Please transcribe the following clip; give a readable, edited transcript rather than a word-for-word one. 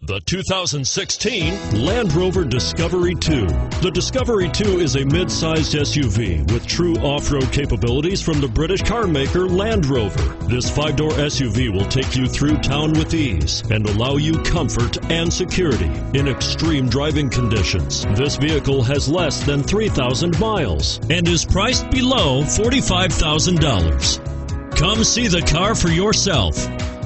The 2016 Land Rover Discovery 2. The Discovery 2 is a mid-sized SUV with true off-road capabilities from the British car maker Land Rover. This 5-door SUV will take you through town with ease and allow you comfort and security in extreme driving conditions. This vehicle has less than 3,000 miles and is priced below $45,000. Come see the car for yourself.